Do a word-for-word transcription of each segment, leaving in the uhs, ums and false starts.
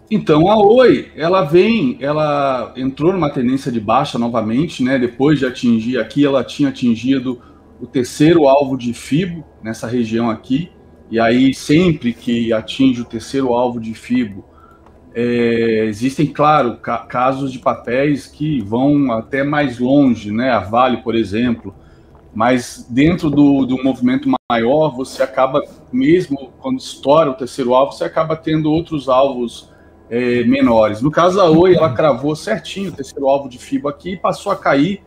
Então, a Oi, ela vem, ela entrou numa tendência de baixa novamente, né? Depois de atingir aqui, ela tinha atingido o terceiro alvo de Fibo nessa região aqui, e aí sempre que atinge o terceiro alvo de Fibo, é, existem, claro, ca casos de papéis que vão até mais longe, né? A Vale, por exemplo, mas dentro do, do movimento maior, você acaba, mesmo quando estoura o terceiro alvo, você acaba tendo outros alvos é, menores. No caso da Oi, ela cravou certinho o terceiro alvo de Fibo aqui, passou a cair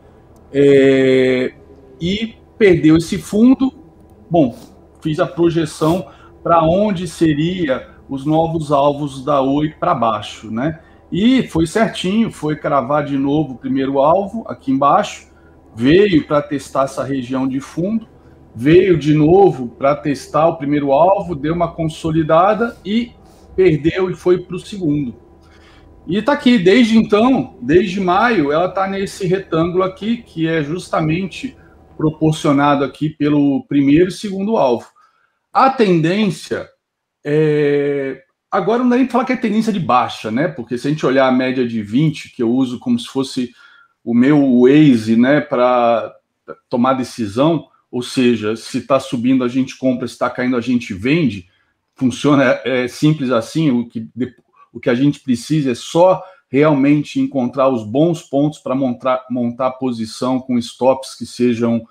é, e perdeu esse fundo. Bom, fiz a projeção para onde seria os novos alvos da Oi para baixo, né? E foi certinho, foi cravar de novo o primeiro alvo aqui embaixo, veio para testar essa região de fundo, veio de novo para testar o primeiro alvo, deu uma consolidada e perdeu e foi para o segundo. E está aqui, desde então, desde maio, ela está nesse retângulo aqui, que é justamente proporcionado aqui pelo primeiro e segundo alvo. A tendência, é... agora não dá nem para falar que é tendência de baixa, né? Porque se a gente olhar a média de vinte, que eu uso como se fosse o meu Waze, né, para tomar decisão, ou seja, se está subindo a gente compra, se está caindo a gente vende, funciona é, simples assim, o que, o que a gente precisa é só realmente encontrar os bons pontos para montar, montar a posição com stops que sejam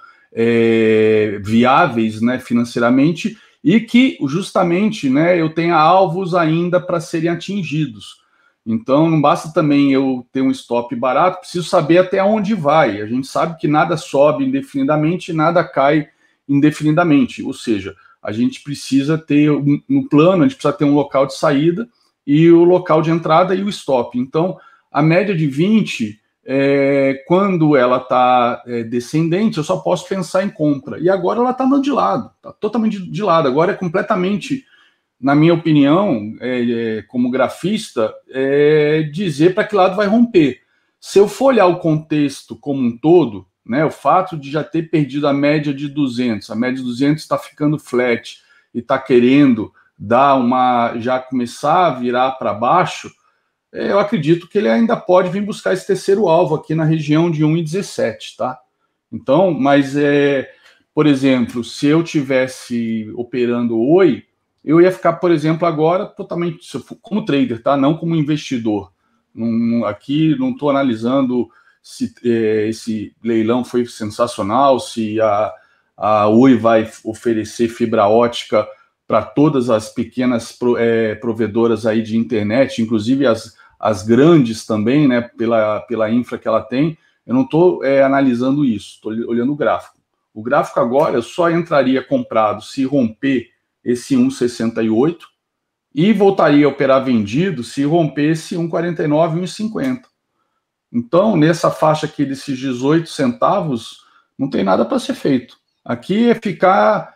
é, viáveis, né, financeiramente, e que justamente, né, eu tenha alvos ainda para serem atingidos. Então, não basta também eu ter um stop barato, preciso saber até onde vai. A gente sabe que nada sobe indefinidamente, nada cai indefinidamente. Ou seja, a gente precisa ter, no plano, a gente precisa ter um local de saída e o local de entrada e o stop. Então, a média de vinte, é, quando ela está é, descendente, eu só posso pensar em compra. E agora ela está andando de lado, está totalmente de lado. Agora é completamente... na minha opinião, é, é, como grafista, é dizer para que lado vai romper. Se eu for olhar o contexto como um todo, né, o fato de já ter perdido a média de duzentos, a média de duzentos está ficando flat e está querendo dar uma, já começar a virar para baixo, é, eu acredito que ele ainda pode vir buscar esse terceiro alvo aqui na região de um e dezessete, tá? Então, mas, é, por exemplo, se eu tivesse operando Oi, eu ia ficar, por exemplo, agora totalmente como trader, tá? Não como investidor. Não, aqui não estou analisando se é, esse leilão foi sensacional, se a, a Oi vai oferecer fibra ótica para todas as pequenas pro, é, provedoras aí de internet, inclusive as, as grandes também, né? Pela, pela infra que ela tem. Eu não estou é, analisando isso, estou olhando o gráfico. O gráfico agora eu só entraria comprado se romper esse um e sessenta e oito e voltaria a operar vendido se rompesse um e quarenta e nove, um e cinquenta. Então, nessa faixa aqui desses dezoito centavos, não tem nada para ser feito. Aqui é ficar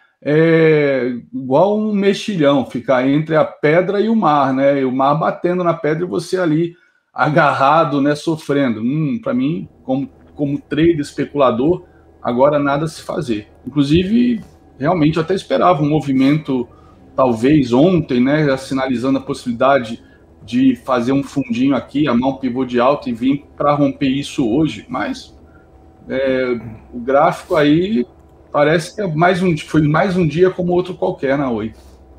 é, igual um mexilhão, ficar entre a pedra e o mar, né? E o mar batendo na pedra e você ali agarrado, né, sofrendo. Hum, para mim, como, como trader especulador, agora nada a se fazer. Inclusive, realmente eu até esperava um movimento, talvez ontem, né, sinalizando a possibilidade de fazer um fundinho aqui, amar um pivô de alta e vir para romper isso hoje, mas é, o gráfico aí parece que é mais um, foi mais um dia como outro qualquer na Oi.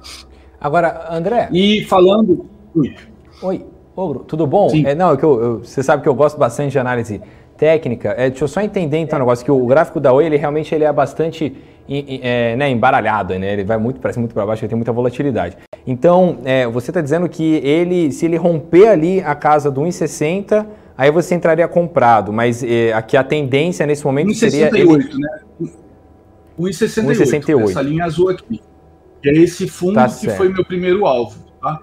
Agora, André... E falando... Oi, Oi, Ogro, tudo bom? É, não, é que eu, eu, você sabe que eu gosto bastante de análise técnica. É, deixa eu só entender então um negócio, que o gráfico da Oi, ele realmente ele é bastante... É, né, embaralhado, né? Ele vai muito para cima, muito para baixo, ele tem muita volatilidade. Então, é, você está dizendo que ele, se ele romper ali a casa do um e sessenta, aí você entraria comprado, mas é, aqui a tendência nesse momento seria... um e sessenta e oito, ele... né? um e sessenta e oito, essa linha azul aqui. Que é esse fundo tá que certo. Foi meu primeiro alvo, tá?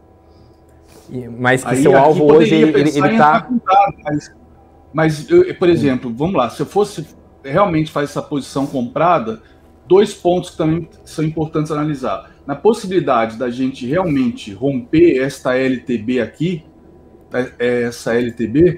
E, mas que aí, seu alvo hoje, ele está... Mas, mas eu, por exemplo, hum. vamos lá, se eu fosse realmente fazer essa posição comprada, dois pontos que também são importantes analisar. Na possibilidade da gente realmente romper esta L T B aqui, essa L T B,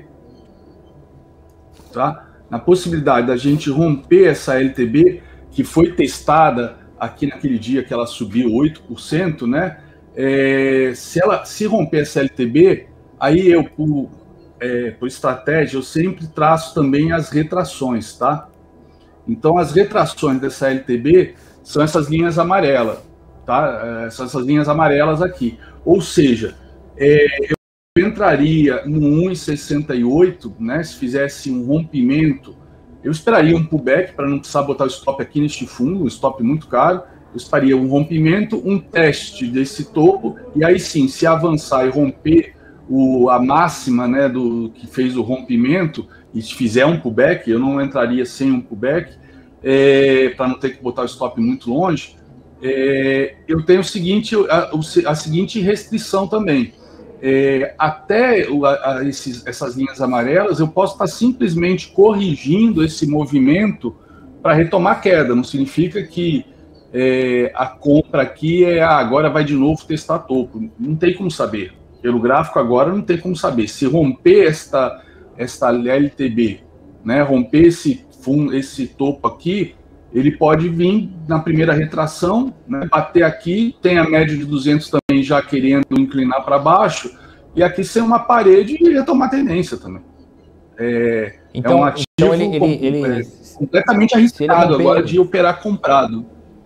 tá? Na possibilidade da gente romper essa L T B, que foi testada aqui naquele dia que ela subiu oito por cento, né? é, se ela se romper essa L T B, aí eu, por, é, por estratégia, eu sempre traço também as retrações, tá? Então, as retrações dessa L T B são essas linhas amarelas, tá? É, são essas linhas amarelas aqui. Ou seja, é, eu entraria no um vírgula sessenta e oito, né? Se fizesse um rompimento, eu esperaria um pullback para não precisar botar o stop aqui neste fundo, um stop muito caro. Eu esperaria um rompimento, um teste desse topo, e aí sim, se avançar e romper o, a máxima, né, do que fez o rompimento, e se fizer um pullback, eu não entraria sem um pullback, é, para não ter que botar o stop muito longe. É, eu tenho o seguinte, a, a seguinte restrição também. É, até o, a, esses, essas linhas amarelas, eu posso estar simplesmente corrigindo esse movimento para retomar queda. Não significa que é, a compra aqui é ah, agora vai de novo testar topo. Não tem como saber. Pelo gráfico agora não tem como saber. Se romper esta, esta L T B, né, romper esse, fundo, esse topo aqui, ele pode vir na primeira retração, né, bater aqui, tem a média de duzentos também já querendo inclinar para baixo, e aqui ser uma parede e retomar tendência também. É, então, é um ativo então ele, ele, ele, é, completamente arriscado romper... agora de operar comprado.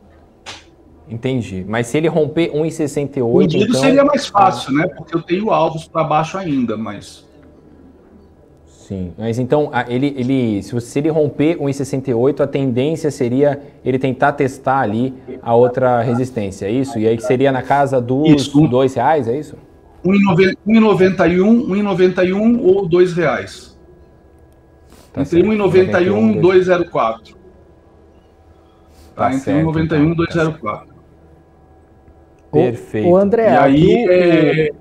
Entendi. Mas se ele romper um vírgula sessenta e oito... Vendido então... seria mais fácil, né? Porque eu tenho alvos para baixo ainda, mas... Sim, mas então, ele, ele, se ele romper um vírgula sessenta e oito, a tendência seria ele tentar testar ali a outra resistência, é isso? E aí seria na casa dos isso. dois reais, é isso? um vírgula noventa e um, um vírgula noventa e um ou dois reais. Tá entre um vírgula noventa e um e dois vírgula zero quatro. Tá, tá entre um vírgula noventa e um e dois vírgula zero quatro. Perfeito. O André, e aí, aqui, é...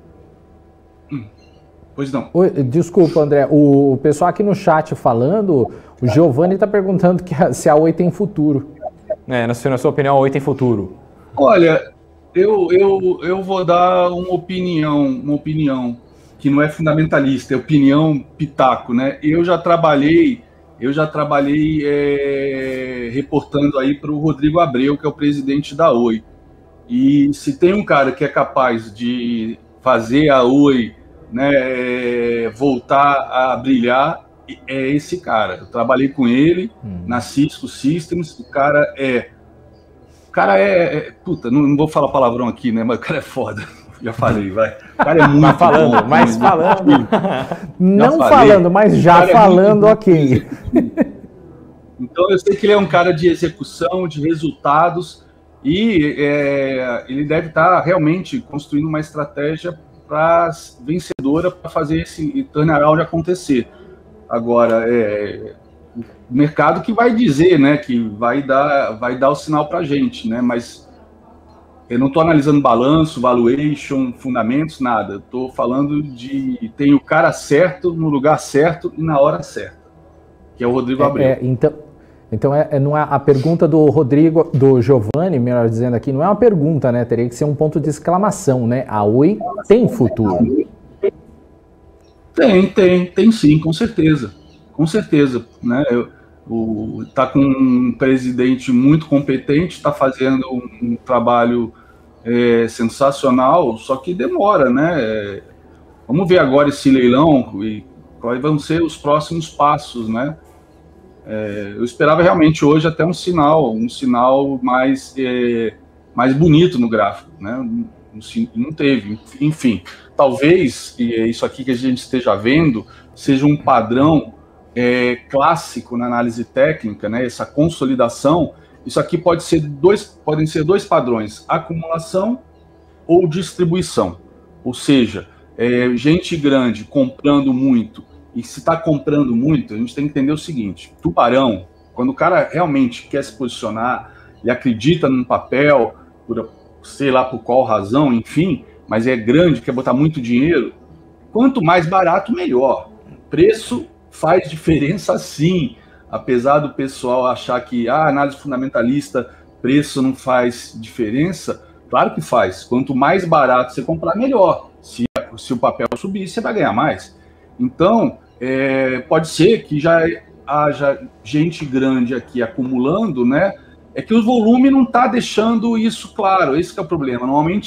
hum, pois não. O, desculpa, André, o, o pessoal aqui no chat falando, o Giovanni está perguntando que a, se a Oi tem futuro. É, na sua, na sua opinião, a Oi tem futuro? Olha, eu, eu, eu vou dar uma opinião, uma opinião que não é fundamentalista, é opinião pitaco, né? Eu já trabalhei, eu já trabalhei é, reportando aí para o Rodrigo Abreu, que é o presidente da Oi. E se tem um cara que é capaz de fazer a Oi, né, voltar a brilhar, é esse cara. Eu trabalhei com ele hum. na Cisco Systems. O cara é. O cara é. é puta, não, não vou falar palavrão aqui, né? Mas o cara é foda. Já falei, vai. O cara é muito mas falando, bom, mas falando. Não falei, falando, mas já falando, é ok. Então eu sei que ele é um cara de execução, de resultados. E é, ele deve estar realmente construindo uma estratégia para vencedora para fazer esse turnaround acontecer. Agora, é o mercado que vai dizer, né, que vai dar, vai dar o sinal para a gente, né, mas eu não estou analisando balanço, valuation, fundamentos, nada. Estou falando de tem o cara certo no lugar certo e na hora certa, que é o Rodrigo Abreu. É, é, então... Então, é, não é a pergunta do Rodrigo, do Giovanni, melhor dizendo aqui, não é uma pergunta, né? Teria que ser um ponto de exclamação, né? A Oi tem futuro? Tem, tem, tem sim, com certeza. Com certeza, né? Eu, o, tá com um presidente muito competente, está fazendo um, um trabalho é, sensacional, só que demora, né? É, vamos ver agora esse leilão e quais vão ser os próximos passos, né? É, eu esperava realmente hoje até um sinal, um sinal mais, é, mais bonito no gráfico, né? Não teve, enfim. Talvez isso aqui que a gente esteja vendo seja um padrão é, clássico na análise técnica, né? Essa consolidação. Isso aqui pode ser dois, podem ser dois padrões: acumulação ou distribuição. Ou seja, é, gente grande comprando muito. E se está comprando muito, a gente tem que entender o seguinte: tubarão, quando o cara realmente quer se posicionar e acredita num papel, por sei lá por qual razão, enfim, mas é grande, quer botar muito dinheiro, quanto mais barato, melhor. Preço faz diferença sim, apesar do pessoal achar que a ah, análise fundamentalista, preço não faz diferença. Claro que faz. Quanto mais barato você comprar, melhor. Se, se o papel subir, você vai ganhar mais. Então, é, pode ser que já haja gente grande aqui acumulando, né? É que o volume não está deixando isso claro, esse que é o problema. Normalmente,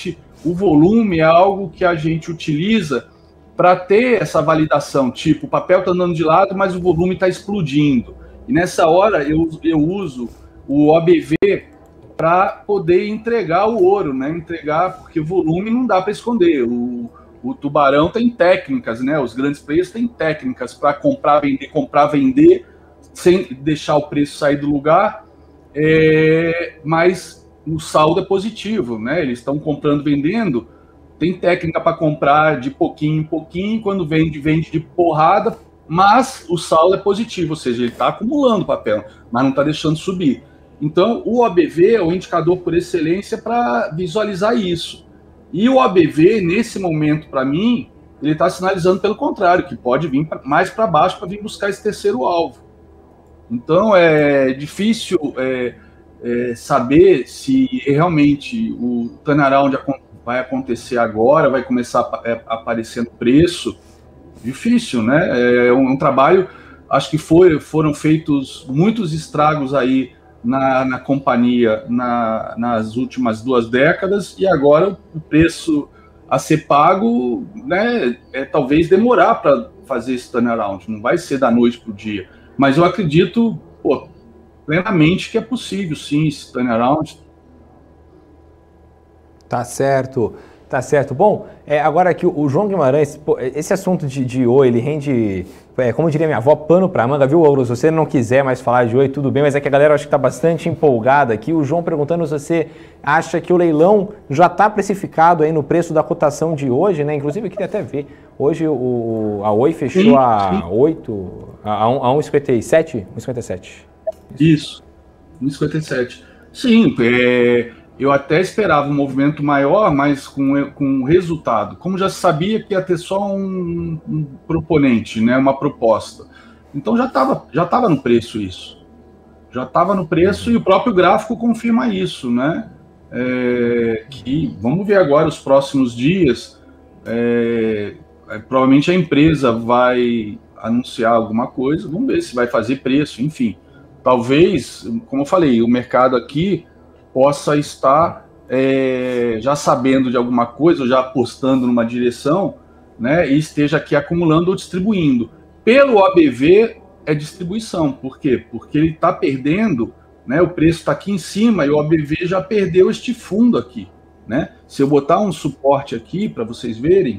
O volume é algo que a gente utiliza para ter essa validação, tipo, o papel está andando de lado, mas o volume está explodindo. E nessa hora eu, eu uso o O B V para poder entregar o ouro, né? Entregar, porque o volume não dá para esconder. O, o tubarão tem técnicas, né? Os grandes players têm técnicas para comprar, vender, comprar, vender, sem deixar o preço sair do lugar, é, mas o saldo é positivo, né? Eles estão comprando, vendendo, tem técnica para comprar de pouquinho em pouquinho, quando vende, vende de porrada, mas o saldo é positivo, ou seja, ele está acumulando papel, mas não está deixando subir. Então, o O B V é o indicador por excelência para visualizar isso. E o O B V, nesse momento, para mim, ele está sinalizando pelo contrário, que pode vir mais para baixo para vir buscar esse terceiro alvo. Então, é difícil é, é, saber se realmente o turnaround vai acontecer agora, vai começar a, a aparecer no preço. Difícil, né? É um, um trabalho, acho que foi, foram feitos muitos estragos aí na, na companhia na, nas últimas duas décadas, e agora o preço a ser pago, né, é talvez demorar para fazer esse turnaround, não vai ser da noite para o dia. Mas eu acredito, pô, plenamente que é possível, sim, esse turnaround. Tá certo, tá certo. Bom, é, agora aqui o João Guimarães, pô, esse assunto de, de Oi, ele rende, é, como diria minha avó, pano pra manga, viu, Ouro? Se você não quiser mais falar de Oi, tudo bem, mas é que a galera acho que tá bastante empolgada aqui. O João perguntando se você acha que o leilão já está precificado aí no preço da cotação de hoje, né? Inclusive eu queria até ver, hoje o, a Oi fechou sim, a sim. oito, a, a um e cinquenta e sete? um e cinquenta e sete. Isso, um e cinquenta e sete. Sim, é... eu até esperava um movimento maior, mas com, com resultado. Como já sabia que ia ter só um, um proponente, né, uma proposta. Então já estava já tava no preço isso. Já estava no preço e o próprio gráfico confirma isso, né? É, que, vamos ver agora os próximos dias. É, é, provavelmente a empresa vai anunciar alguma coisa, vamos ver se vai fazer preço, enfim. Talvez, como eu falei, o mercado aqui possa estar é, já sabendo de alguma coisa, ou já apostando numa direção, né, e esteja aqui acumulando ou distribuindo. Pelo O B V é distribuição. Por quê? Porque ele está perdendo, né, o preço está aqui em cima e o O B V já perdeu este fundo aqui. Né? Se eu botar um suporte aqui para vocês verem,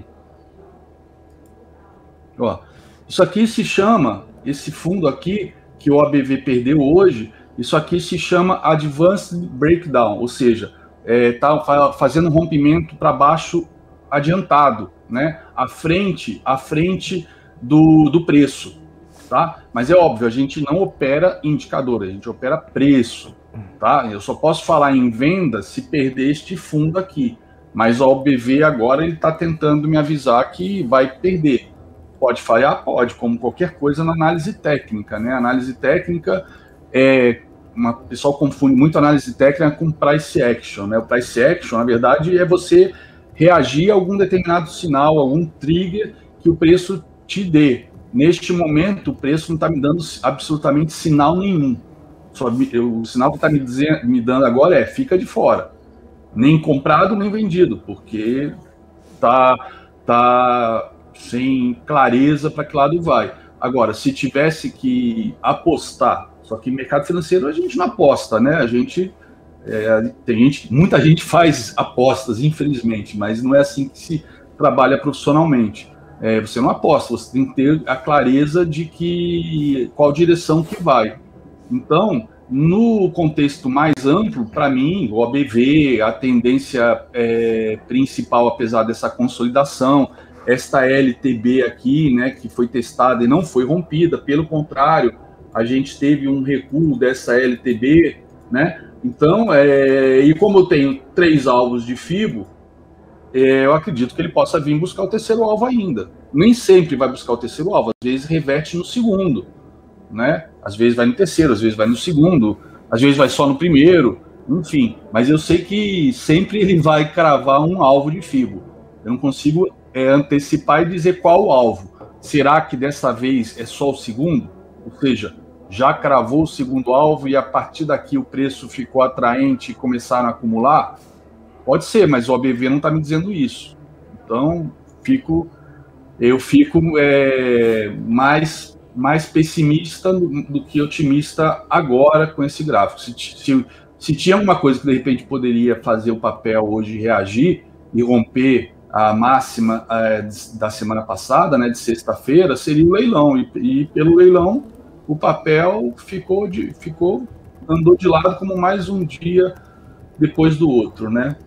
ó, isso aqui se chama, esse fundo aqui que o O B V perdeu hoje, isso aqui se chama Advanced Breakdown, ou seja, está é, fazendo um rompimento para baixo adiantado, né? À frente, à frente do, do preço, tá? Mas é óbvio, a gente não opera indicador, a gente opera preço, tá? Eu só posso falar em venda se perder este fundo aqui, mas o O B V agora ele está tentando me avisar que vai perder. Pode falhar? Pode, como qualquer coisa na análise técnica, né? Análise técnica é... Uma, o pessoal confunde muito análise técnica com price action, né? O price action, na verdade, é você reagir a algum determinado sinal, algum trigger que o preço te dê. Neste momento, o preço não está me dando absolutamente sinal nenhum. Só, eu, o sinal que está me, me dando agora é fica de fora. Nem comprado, nem vendido, porque tá, tá sem clareza para que lado vai. Agora, se tivesse que apostar, só que mercado financeiro a gente não aposta, né? A gente, é, tem gente, muita gente faz apostas, infelizmente, mas não é assim que se trabalha profissionalmente. É, você não aposta, você tem que ter a clareza de que qual direção que vai. Então, no contexto mais amplo, para mim, o O B V, a tendência é, principal, apesar dessa consolidação, esta L T B aqui, né, que foi testada e não foi rompida, pelo contrário, a gente teve um recuo dessa L T B, né? Então, é, e como eu tenho três alvos de FIBO, é, eu acredito que ele possa vir buscar o terceiro alvo ainda. Nem sempre vai buscar o terceiro alvo, às vezes reverte no segundo, né? Às vezes vai no terceiro, às vezes vai no segundo, às vezes vai só no primeiro, enfim. Mas eu sei que sempre ele vai cravar um alvo de FIBO. Eu não consigo é, antecipar e dizer qual o alvo. Será que dessa vez é só o segundo? Ou seja, já cravou o segundo alvo e a partir daqui o preço ficou atraente e começaram a acumular? Pode ser, mas o O B V não está me dizendo isso. Então, fico, eu fico é, mais, mais pessimista do, do que otimista agora com esse gráfico. Se, se, se tinha alguma coisa que, de repente, poderia fazer o papel hoje reagir e romper a máxima é, da semana passada, né, de sexta-feira, seria o leilão. E, e pelo leilão, o papel ficou, de, ficou andou de lado como mais um dia depois do outro, né?